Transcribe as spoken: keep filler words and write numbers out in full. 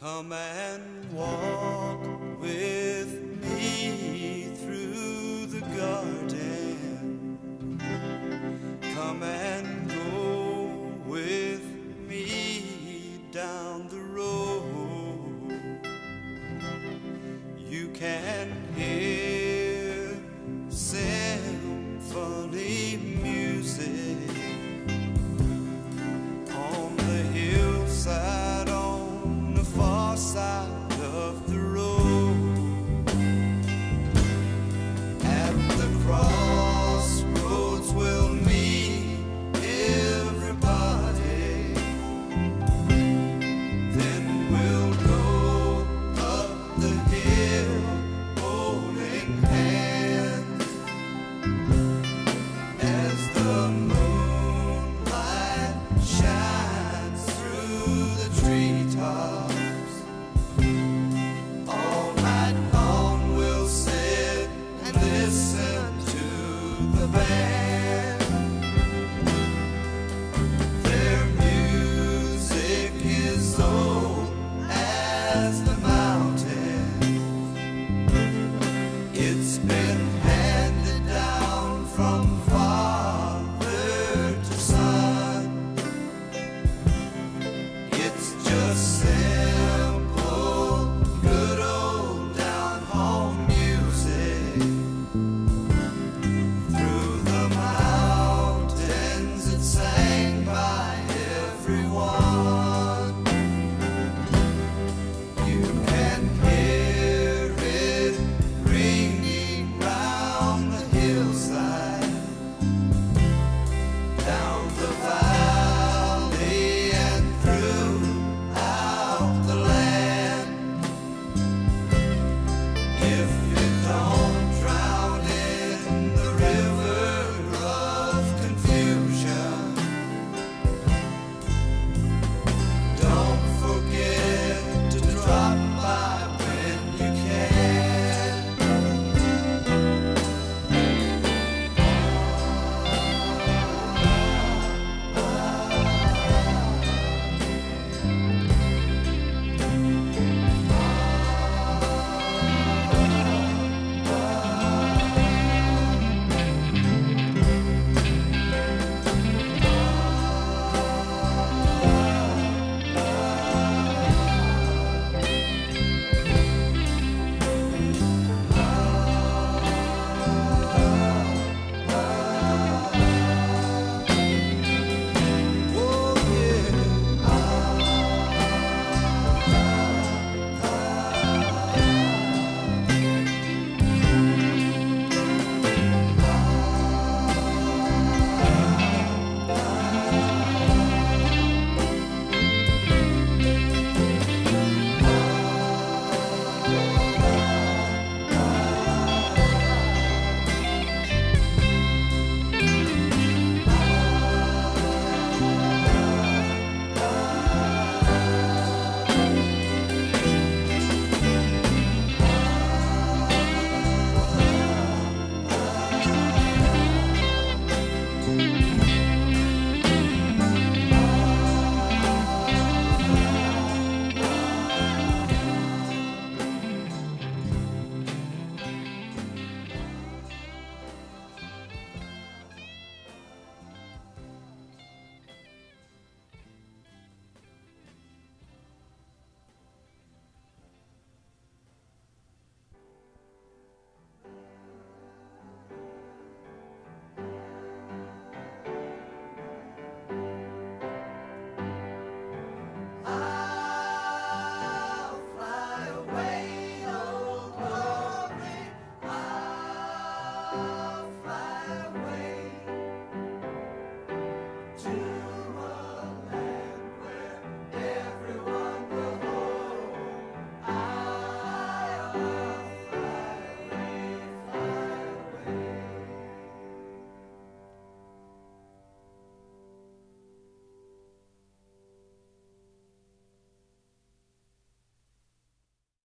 Come and walk with me through the garden. Come and go with me down the road. You can hear symphony music on the hillside, on the far side of the road. At the crossroads we'll meet everybody. Then we'll go up the hill holding hands as the moonlight shines through the treetops.